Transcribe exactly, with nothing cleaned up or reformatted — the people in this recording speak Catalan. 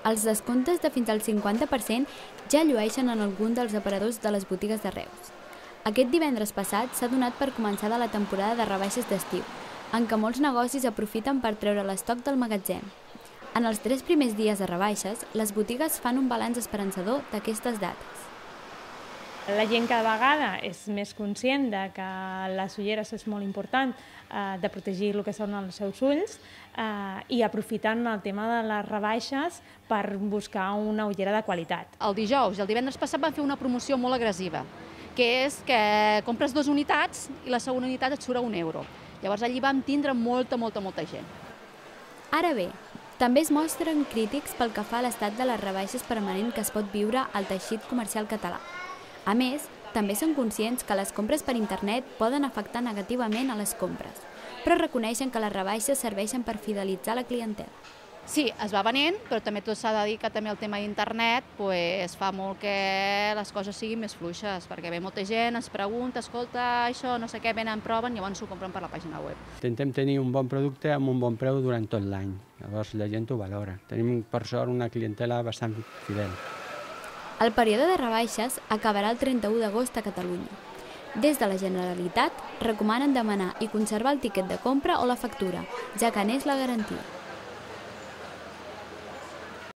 Els descomptes de fins al cinquanta per cent ja llueixen en algun dels aparadors de les botigues de Reus. Aquest divendres passat s'ha donat per començada la temporada de rebaixes d'estiu, en què molts negocis aprofiten per treure l'estoc del magatzem. En els tres primers dies de rebaixes, les botigues fan un balanç esperançador d'aquestes dates. La gent cada vegada és més conscient de que les ulleres és molt important, eh, de protegir el que són els seus ulls eh, i aprofitant el tema de les rebaixes per buscar una ullera de qualitat. El dijous i el divendres passat van fer una promoció molt agressiva, que és que compres dues unitats i la segona unitat et surt a un euro. Llavors allí vam tindre molta, molta, molta gent. Ara bé, també es mostren crítics pel que fa a l'estat de les rebaixes permanent que es pot viure al teixit comercial català. A més, també són conscients que les compres per internet poden afectar negativament a les compres, però reconeixen que les rebaixes serveixen per fidelitzar la clientela. Sí, es va venent, però també tot s'ha de dir que també el tema d'internet pues, fa molt que les coses siguin més fluixes, perquè ve molta gent, es pregunta, escolta, això, no sé què, venen, proven, llavors ho compren per la pàgina web. Intentem tenir un bon producte amb un bon preu durant tot l'any, llavors la gent ho valora. Tenim, per sort, una clientela bastant fidel. El període de rebaixes acabarà el trenta-u d'agost a Catalunya. Des de la Generalitat recomanen demanar i conservar el tiquet de compra o la factura, ja que n'és la garantia.